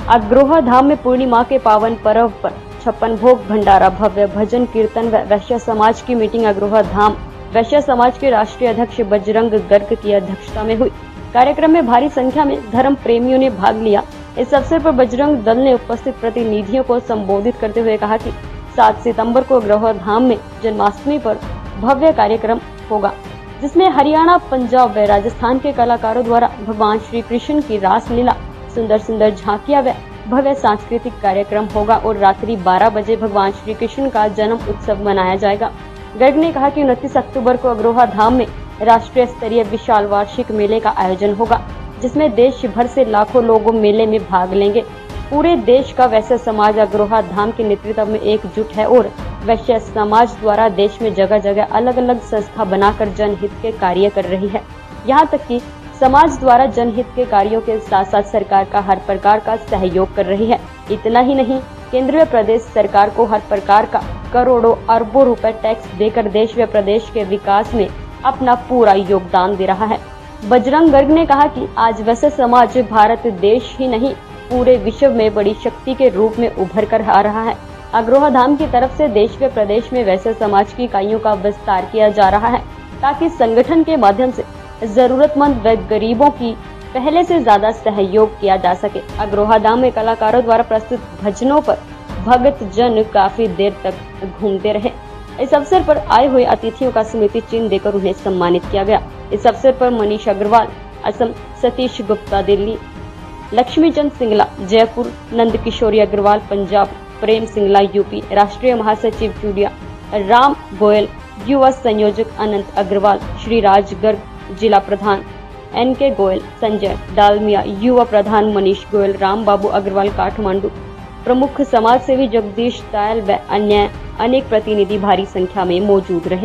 अग्रोहा धाम में पूर्णिमा के पावन पर्व पर 56 भोग भंडारा, भव्य भजन कीर्तन व वैश्य समाज की मीटिंग अग्रोहा धाम वैश्य समाज के राष्ट्रीय अध्यक्ष बजरंग गर्ग की अध्यक्षता में हुई। कार्यक्रम में भारी संख्या में धर्म प्रेमियों ने भाग लिया। इस अवसर पर बजरंग दल ने उपस्थित प्रतिनिधियों को संबोधित करते हुए कहा कि 7 सितंबर को अग्रोहा धाम में जन्माष्टमी पर भव्य कार्यक्रम होगा, जिसमें हरियाणा, पंजाब व राजस्थान के कलाकारों द्वारा भगवान श्री कृष्ण की रासलीला, सुंदर सुंदर झांकियां व भव्य सांस्कृतिक कार्यक्रम होगा और रात्रि 12 बजे भगवान श्री कृष्ण का जन्म उत्सव मनाया जाएगा। गर्ग ने कहा कि 29 अक्टूबर को अग्रोहा धाम में राष्ट्रीय स्तरीय विशाल वार्षिक मेले का आयोजन होगा, जिसमें देश भर से लाखों लोग मेले में भाग लेंगे। पूरे देश का वैश्य समाज अग्रोहा धाम के नेतृत्व में एकजुट है और वैश्य समाज द्वारा देश में जगह जगह अलग अलग संस्था बनाकर जनहित के कार्य कर रही है। यहाँ तक कि समाज द्वारा जनहित के कार्यों के साथ साथ सरकार का हर प्रकार का सहयोग कर रही है। इतना ही नहीं, केंद्र व प्रदेश सरकार को हर प्रकार का करोड़ों अरबों रुपए टैक्स देकर देश व प्रदेश के विकास में अपना पूरा योगदान दे रहा है। बजरंग गर्ग ने कहा कि आज वैश्य समाज भारत देश ही नहीं पूरे विश्व में बड़ी शक्ति के रूप में उभर कर आ रहा है। अग्रोहा धाम की तरफ से देश व प्रदेश में वैश्य समाज की इकाइयों का विस्तार किया जा रहा है, ताकि संगठन के माध्यम से जरूरतमंद व गरीबों की पहले से ज्यादा सहयोग किया जा सके। अग्रोहा धाम में कलाकारों द्वारा प्रस्तुत भजनों पर भक्त जन काफी देर तक घूमते रहे। इस अवसर पर आए हुए अतिथियों का स्मृति चिन्ह देकर उन्हें सम्मानित किया गया। इस अवसर पर मनीष अग्रवाल असम, सतीश गुप्ता दिल्ली, लक्ष्मी चंद सिंगला जयपुर, नंद किशोरी अग्रवाल पंजाब, प्रेम सिंगला यूपी, राष्ट्रीय महासचिव चूड़िया, राम गोयल, युवा संयोजक अनंत अग्रवाल, श्री राज गर्ग, जिला प्रधान NK गोयल, संजय डालमिया, युवा प्रधान मनीष गोयल, राम बाबू अग्रवाल काठमांडू, प्रमुख समाज सेवी जगदीश तायल व अन्य अनेक प्रतिनिधि भारी संख्या में मौजूद रहे।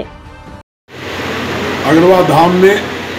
अग्रोहा धाम में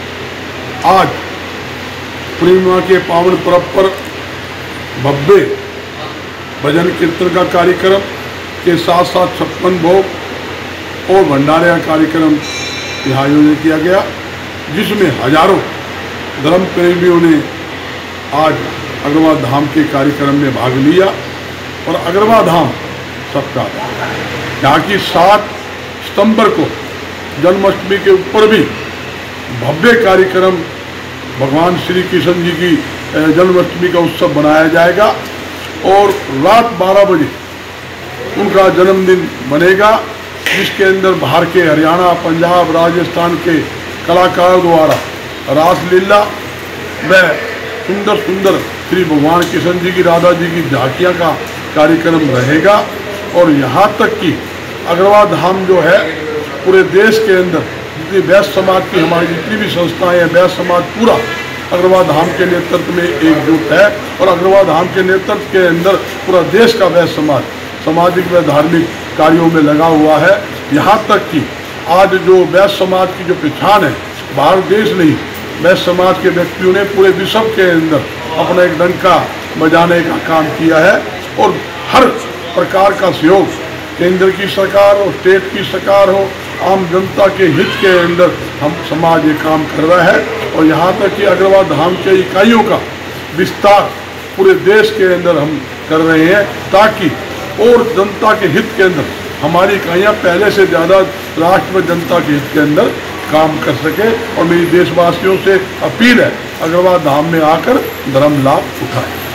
आज पूर्णिमा के पावन पर्व पर भव्य भजन कीर्तन का कार्यक्रम के साथ साथ 56 भोग और भंडारे का कार्यक्रम यहाँ आयोजित किया गया, जिसमें हजारों धर्म प्रेमियों ने आज अग्रोहा धाम के कार्यक्रम में भाग लिया। और अग्रोहा धाम सबका, यहाँ की 7 सितंबर को जन्माष्टमी के ऊपर भी भव्य कार्यक्रम भगवान श्री कृष्ण जी की जन्माष्टमी का उत्सव बनाया जाएगा और रात 12 बजे उनका जन्मदिन बनेगा, जिसके अंदर बाहर के हरियाणा, पंजाब, राजस्थान के कलाकारों द्वारा रासलीला व सुंदर सुंदर श्री भगवान कृष्ण जी की, राधा जी की झांकियाँ का कार्यक्रम रहेगा। और यहाँ तक कि अग्रोहा धाम जो है पूरे देश के अंदर जितनी वैश्य समाज की हमारी जितनी भी संस्थाएं हैं, वैश्य समाज पूरा अग्रोहा धाम के नेतृत्व में एकजुट है और अग्रोहा धाम के नेतृत्व के अंदर पूरा देश का वैश्य समाज सामाजिक व धार्मिक कार्यों में लगा हुआ है। यहाँ तक कि आज जो वैश्य समाज की जो पहचान है, भारत देश नहीं, वैश्य समाज के व्यक्तियों ने पूरे विश्व के अंदर अपना एक डंका बजाने का काम किया है और हर प्रकार का सहयोग केंद्र की सरकार हो, स्टेट की सरकार हो, आम जनता के हित के अंदर हम समाज ये काम कर रहा है। और यहाँ तक कि अग्रोहा धाम के इकाइयों का विस्तार पूरे देश के अंदर हम कर रहे हैं, ताकि और जनता के हित के अंदर हमारी इकाइयाँ पहले से ज़्यादा राष्ट्र व जनता के हित के अंदर काम कर सके। और मेरी देशवासियों से अपील है, अग्रोहा धाम में आकर धर्म लाभ उठाएं।